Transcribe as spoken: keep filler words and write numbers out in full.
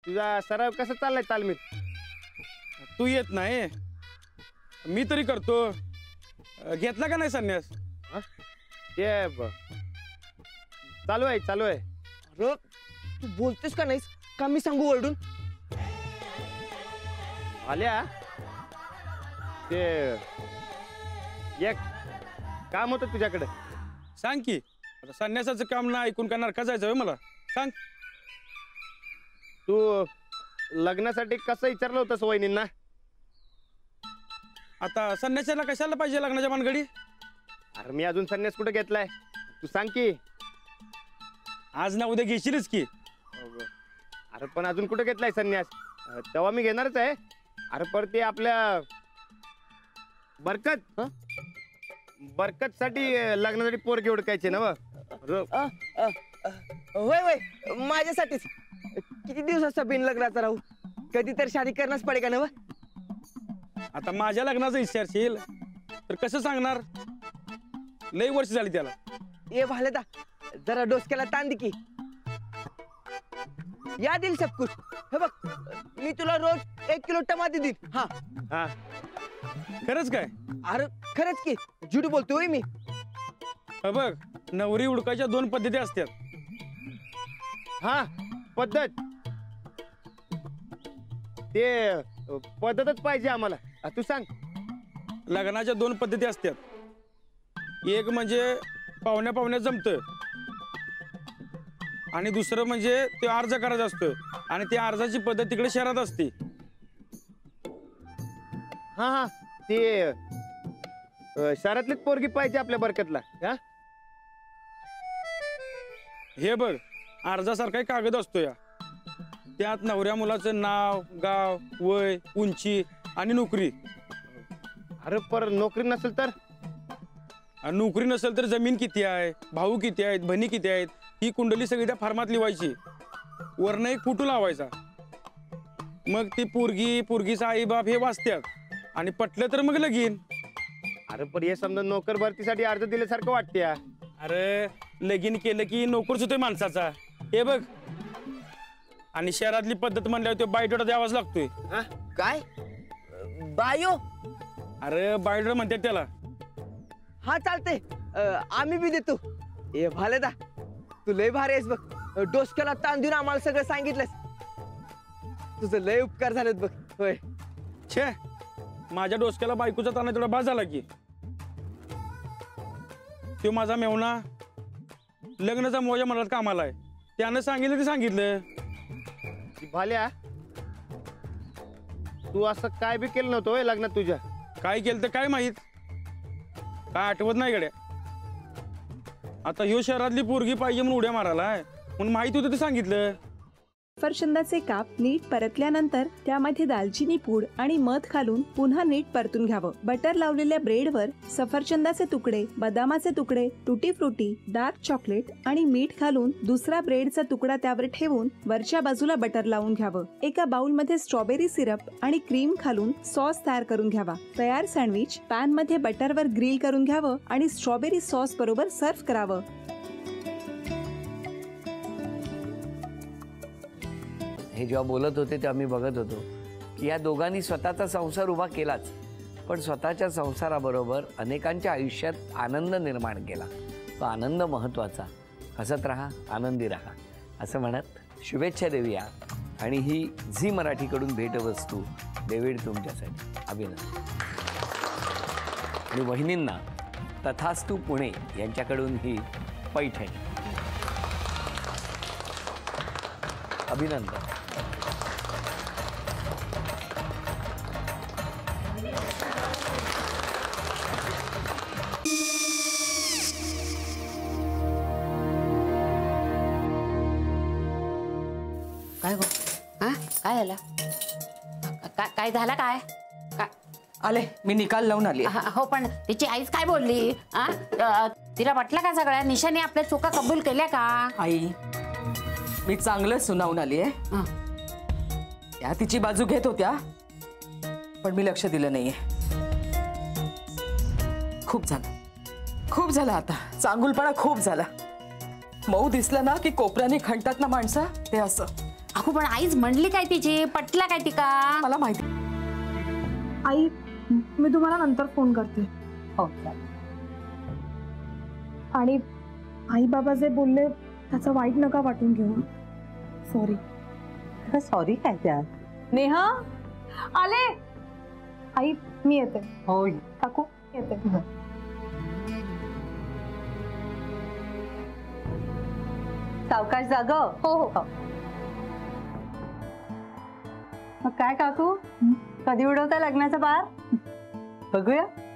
तुझा सराव कसा चाललाय तालमीत? तू येत नाही मी तरी करतो. घेतला का नाही संन्यास? ते चालू आहे चालू आहे. अरे तू बोलतेस का नाहीस का मी सांगू ओरडून? आल्या ते एक काम होतं तुझ्याकडे. सांग की. आता संन्यासाचं काम ना ऐकून का नरका जायचं मला सांग. तू लग्नासाठी कसं विचारलं होतंस वहिनींना? आता संन्यासाला कशाला पाहिजे लग्नाच्या भानगडी? अरे मी अजून संन्यास कुठे घेतलाय तू सांग की. आज ना उद्या घेशीलच की. अरे पण अजून कुठे घेतलाय संन्यास? तेव्हा मी घेणारच आहे. अरे पर ते आपल्या बरकत बरकत साठी लग्नासाठी पोरगी ओळखायचे ना. होय होय माझ्यासाठीच. किती दिवसाचा बिन लग्नाचा राहू, कधी तर शादी करणंच पडे का नव? आता माझ्या लग्नाचं विचारशील तर कसं सांगणार? लई वर्ष झाली त्याला. ये भालेदा जरा डोसक्याला ताण दे की. या दिल सब कुछ. हे बघ मी तुला रोज एक किलो टमाटे देईन. हा हा खरंच काय? अरे खरंच की, झूट बोलतोय मी. हा बघ नवरी उडकायच्या दोन पद्धती असतात. हा पद्धत ते पद्धतच पाहिजे आम्हाला. तू सांग. लग्नाच्या दोन पद्धती असतात. एक म्हणजे पाहुण्या पाहुण्या जमतं आणि दुसरं म्हणजे ते अर्ज करायचं असतं आणि त्या अर्जाची पद्धत तिकडे शहरात असते. हा हा ते शहरातलीच पोरगी पाहिजे आपल्या बरकतला. हा हे बघ अर्जासारखा एक कागद असतो या. त्यात नवऱ्या मुलाचं नाव, गाव, वय, उंची आणि नोकरी. अरे पर नोकरी नसेल तर? नोकरी नसेल तर जमीन किती आहे, भाऊ किती आहेत, बहिणी किती आहेत, ही कुंडली सगळी त्या फॉर्मात लिवायची. वरनं एक फोटो लावायचा. मग ती पोरगी पोरगीचा आई बाप हे वाचतात आणि पटलं तर मग लगीन. अरे पण हे समजा नोकर भरतीसाठी अर्ज दिल्यासारखं वाटते. अरे लगीन केलं की नोकरच होतोय माणसाचा. हे बघ आणि शहरातली पद्धत म्हणल्यावर तो बायोडेटा द्यावाच लागतोय. काय बायो? अरे बायोडेटा म्हणतात त्याला. हा चालते आम्ही बी देतो. ए भालेदा तू लय भारी आहेस बघ. डोसक्याला ताण देऊन आम्हाला सगळं सांगितलंस. तुझं लय उपकार झालेत बघ. होय छे माझ्या डोसक्याला बायकोचा ताना तेवढा बाज झाला की. तो माझा मेवणा लग्नाचा मोजा मनात कामाला आहे. त्यानं सांगितलं ते सांगितलं. भाल्या तू असं काय बी केलं नव्हतं लग्नात तुझ्या? काय केलं तर काय माहित, काय आठवत नाही गड्या. आता ह्यो शहरातली पोरगी पाहिजे म्हणून उड्या मारायला म्हणून माहित होतं ते सांगितलं. सफरचंदाचे काप नीट परतल्यानंतर त्यामध्ये दालचिनी पूड आणि मध घालून पुन्हा नीट परतून घ्यावं. बटर लावलेल्या ब्रेडवर सफरचंदाचे तुकडे, बदामाचे तुकडे, टुटी फ्रुटी, डार्क चॉकलेट आणि मीठ घालून दुसरा ब्रेडचा तुकडा त्यावर ठेवून वरच्या बाजूला बटर लावून घ्यावं. एका बाउलमध्ये स्ट्रॉबेरी सिरप आणि क्रीम घालून सॉस तयार करून घ्यावा. तयार सँडविच पॅन मध्ये बटरवर ग्रिल करून घ्यावं आणि स्ट्रॉबेरी सॉस बरोबर सर्व्ह करावं. हे जेव्हा बोलत होते तेव्हा मी बघत होतो की या दोघांनी स्वतःचा संसार उभा केलाच, पण स्वतःच्या संसाराबरोबर अनेकांच्या आयुष्यात आनंद निर्माण केला. तो आनंद महत्त्वाचा. हसत राहा, आनंदी राहा असं म्हणत शुभेच्छा देऊया. आणि ही झी मराठीकडून भेटवस्तू डेव्हिड तुमच्यासाठी. अभिनंदन. आणि वहिनींना तथास्तू पुणे यांच्याकडून ही पैठणी. अभिनंदन. काय गो? हा काय झालं? काय काय झालं? काय काय आले मी निकाल लावून आली. हो पण तिची आईच काय बोलली? हा तिला वाटलं का सगळ्या निशाने आपल्या चुका कबूल केल्या का? आई मी चांगलं सुनावून आली आहे. त्या तिची बाजू घेत होत्या पण मी लक्ष दिलं नाहीये. खूप झालं खूप झालं आता. चांगुलपणा खूप झाला. मऊ दिसलं ना की कोपऱ्याने खणतात ना माणसं, ते असं. अगं काकू पण आईच म्हणली काय तिची पटला काय ती का? मला माहिती. आई मी तुम्हाला नंतर फोन करते. हो आणि आई बाबा जे बोलले त्याचं वाईट नका वाटून घेऊ. सॉरी. सॉरी काय त्या? नेहा आले. आई मी येते. हो काकू येते. सावकाश जाग. हो हो. मग काय काकू कधी उडवता लग्नाचा बार? बघूया.